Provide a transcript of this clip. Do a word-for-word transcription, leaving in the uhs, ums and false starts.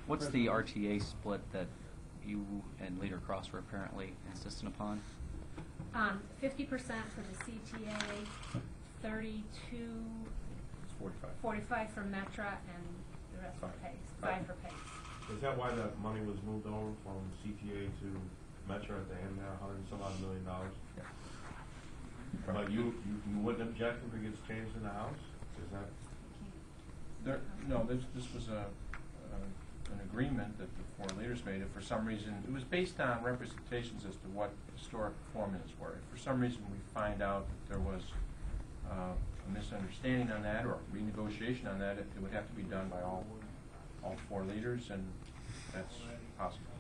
What's the R T A split that you and Leader Cross were apparently insistent upon? Um, fifty percent for the C T A, thirty-two, It's forty-five. forty-five for Metra, and the rest for Five. PACE, Five. five for PACE. Is that why that money was moved over from C T A to Metro at the end there, a hundred and some odd million dollars? Yeah. But you, you, you wouldn't object if it gets changed in the House? Is that? There, no, this, this was a, uh, an agreement that the four leaders made. If for some reason, it was based on representations as to what historic formulas were. If for some reason we find out that there was uh, a misunderstanding on that or renegotiation on that, it, it would have to be done by all, all four leaders, and that's possible.